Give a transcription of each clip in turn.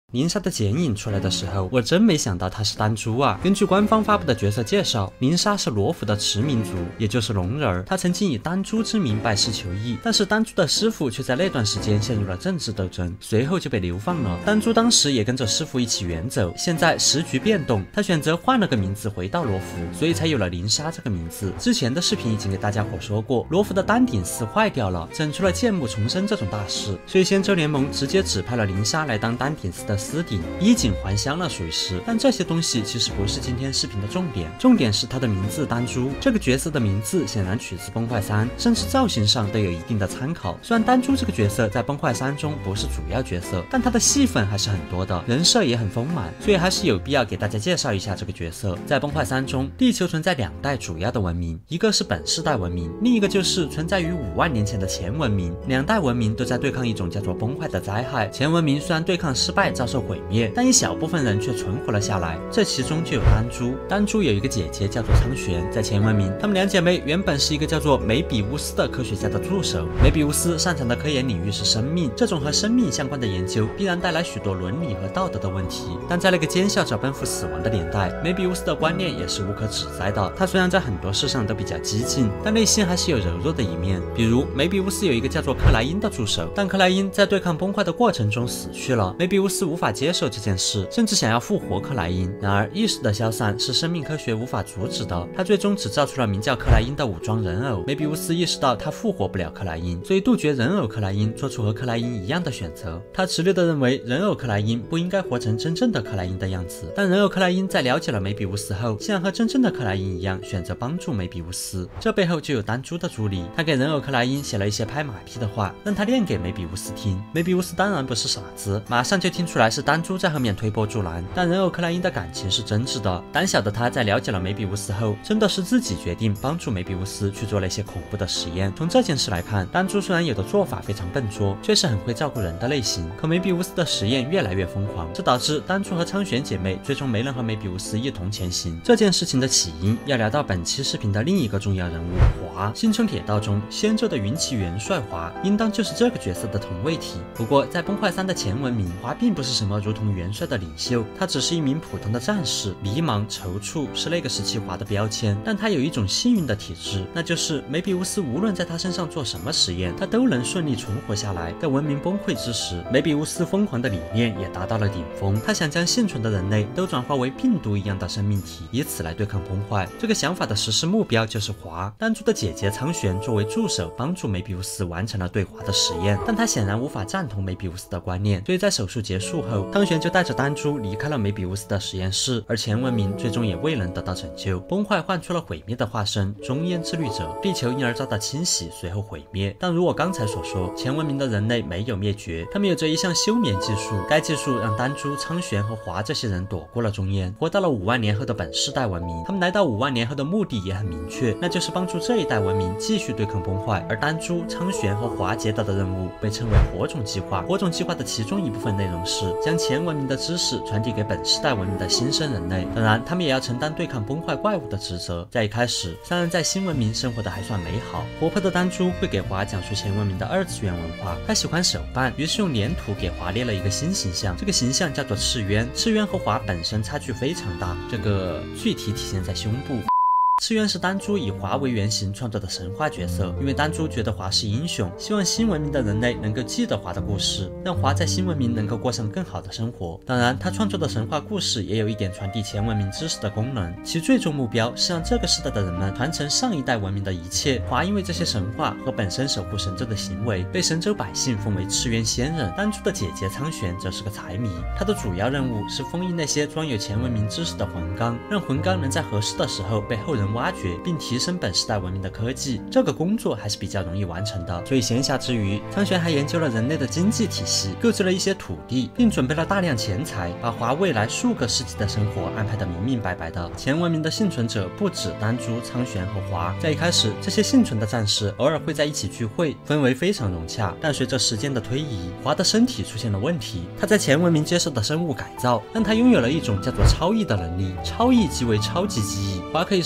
林莎的剪影出来的时候，我真没想到她是丹珠啊！根据官方发布的角色介绍，林莎是罗浮的驰民族，也就是龙人儿。她曾经以丹珠之名拜师求艺，但是丹珠的师傅却在那段时间陷入了政治斗争，随后就被流放了。丹珠当时也跟着师傅一起远走，现在时局变动，她选择换了个名字回到罗浮，所以才有了林莎这个名字。之前的视频已经给大家伙说过，罗浮的丹顶寺坏掉了，整出了剑幕重生这种大事，所以仙州联盟直接指派了林莎来当丹顶寺的司顶，衣锦还乡了属于是。但这些东西其实不是今天视频的重点，重点是他的名字丹珠。这个角色的名字显然取自崩坏3，甚至造型上都有一定的参考。虽然丹珠这个角色在崩坏3中不是主要角色，但他的戏份还是很多的，人设也很丰满，所以还是有必要给大家介绍一下这个角色。在崩坏3中，地球存在2代主要的文明，一个是本世代文明，另一个就是存在于5万年前的前文明。2代文明都在对抗一种叫做崩坏的灾害。前文明虽然对抗失败，遭受毁灭，但一小部分人却存活了下来，这其中就有丹珠。丹珠有一个姐姐叫做苍玄，在前文明，她们2姐妹原本是一个叫做梅比乌斯的科学家的助手。梅比乌斯擅长的科研领域是生命，这种和生命相关的研究必然带来许多伦理和道德的问题。但在那个奸笑着奔赴死亡的年代，梅比乌斯的观念也是无可指摘的。他虽然在很多事上都比较激进，但内心还是有柔弱的一面。比如梅比乌斯有一个叫做克莱因的助手，但克莱因在对抗崩坏的过程中死去了，梅比乌斯无法接受这件事，甚至想要复活克莱因。然而意识的消散是生命科学无法阻止的，他最终只造出了名叫克莱因的武装人偶。梅比乌斯意识到他复活不了克莱因，所以杜绝人偶克莱因，做出和克莱因一样的选择。他直略地认为人偶克莱因不应该活成真正的克莱因的样子，但人偶克莱因在了解了梅比乌斯后，竟然和真正的克莱因一样，选择帮助梅比乌斯。这背后就有丹珠的助力，他给人偶克莱因写了一些拍马屁的话，让他念给梅比乌斯听。梅比乌斯当然不是傻子，马上就听出来是丹珠在后面推波助澜。但人偶克莱因的感情是真挚的，胆小的他在了解了梅比乌斯后，真的是自己决定帮助梅比乌斯去做那些恐怖的实验。从这件事来看，丹珠虽然有的做法非常笨拙，却是很会照顾人的类型。可梅比乌斯的实验越来越疯狂，这导致丹珠和苍玄姐妹最终没能和梅比乌斯一同前行。这件事情的起因要聊到本期视频的另一个重要人物华。星穹铁道中，仙州的云骑元帅华应当就是这个角色的同位体。不过在崩坏3的前文明，华并不是什么如同元帅的领袖，他只是一名普通的战士，迷茫踌躇是那个时期华的标签。但他有一种幸运的体质，那就是梅比乌斯无论在他身上做什么实验，他都能顺利存活下来。在文明崩溃之时，梅比乌斯疯狂的理念也达到了顶峰，他想将幸存的人类都转化为病毒一样的生命体，以此来对抗崩坏。这个想法的实施目标就是华。丹珠的姐姐苍玄作为助手，帮助梅比乌斯完成了对华的实验，但他显然无法赞同梅比乌斯的观念，所以在手术结束后，苍玄就带着丹珠离开了梅比乌斯的实验室，而前文明最终也未能得到拯救。崩坏换出了毁灭的化身中烟之律者，地球因而遭到清洗，随后毁灭。但如我刚才所说，前文明的人类没有灭绝，他们有着一项休眠技术，该技术让丹珠、苍玄和华这些人躲过了中烟，活到了5万年后的本世代文明。他们来到5万年后的目的也很明确，那就是帮助这一代文明继续对抗崩坏。而丹珠、苍玄和华接到的任务被称为火种计划。火种计划的其中一部分内容是将前文明的知识传递给本世代文明的新生人类，当然他们也要承担对抗崩坏怪物的职责。在一开始，3人在新文明生活的还算美好，活泼的丹珠会给华讲述前文明的2次元文化，他喜欢手办，于是用粘土给华列了一个新形象，这个形象叫做赤渊。赤渊和华本身差距非常大，这个具体体现在胸部。赤渊是丹珠以华为原型创作的神话角色，因为丹珠觉得华是英雄，希望新文明的人类能够记得华的故事，让华在新文明能够过上更好的生活。当然，他创作的神话故事也有一点传递前文明知识的功能，其最终目标是让这个时代的人们传承上一代文明的一切。华因为这些神话和本身守护神州的行为，被神州百姓封为赤渊仙人。丹珠的姐姐苍玄则是个财迷，她的主要任务是封印那些装有前文明知识的魂纲，让魂纲能在合适的时候被后人挖掘并提升本时代文明的科技，这个工作还是比较容易完成的。所以闲暇之余，苍玄还研究了人类的经济体系，购置了一些土地，并准备了大量钱财，把华未来数个世纪的生活安排得明明白白的。前文明的幸存者不止丹珠、苍玄和华，在一开始，这些幸存的战士偶尔会在一起聚会，氛围非常融洽。但随着时间的推移，华的身体出现了问题，他在前文明接受的生物改造，让他拥有了一种叫做超忆的能力。超忆即为超级记忆，华可以事无巨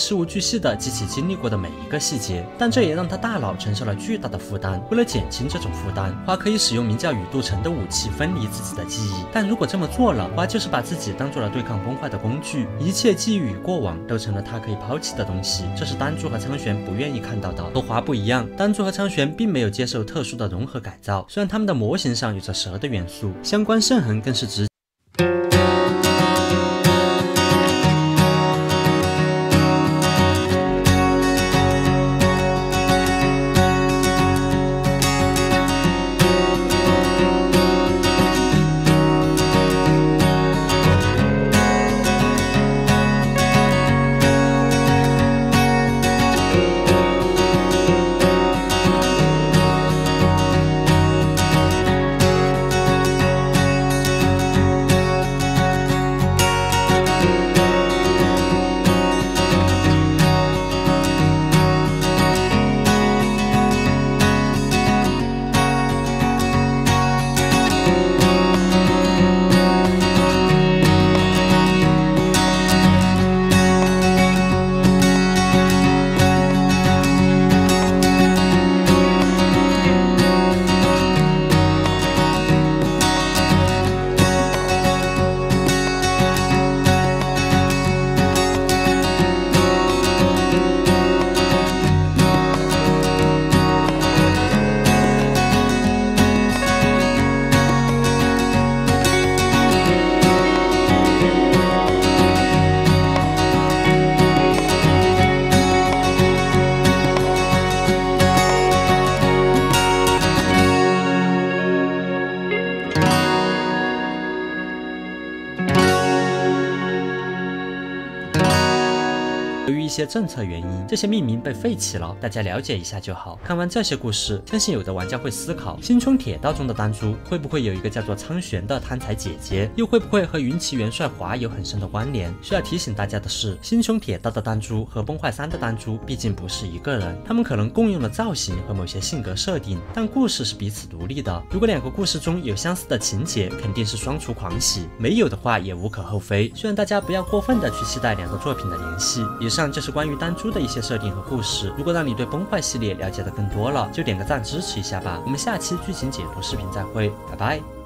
细地记起经历过的每一个细节，但这也让他大脑承受了巨大的负担。为了减轻这种负担，花可以使用名叫雨都城的武器分离自己的记忆，但如果这么做了，花就是把自己当做了对抗崩坏的工具，一切记忆与过往都成了他可以抛弃的东西。这是丹珠和苍玄不愿意看到的。和花不一样，丹珠和苍玄并没有接受特殊的融合改造，虽然他们的模型上有着蛇的元素，相关圣痕更是直由于一些政策原因，这些命名被废弃了，大家了解一下就好。看完这些故事，相信有的玩家会思考，星穹铁道中的丹珠会不会有一个叫做苍玄的贪财姐姐，又会不会和云骑元帅华有很深的关联？需要提醒大家的是，星穹铁道的丹珠和崩坏3的丹珠毕竟不是一个人，他们可能共用了造型和某些性格设定，但故事是彼此独立的。如果2个故事中有相似的情节，肯定是双出狂喜；没有的话也无可厚非。希望大家不要过分的去期待2个作品的联系。以上就是关于丹珠的一些设定和故事。如果让你对崩坏系列了解的更多了，就点个赞支持一下吧。我们下期剧情解读视频再会，拜拜。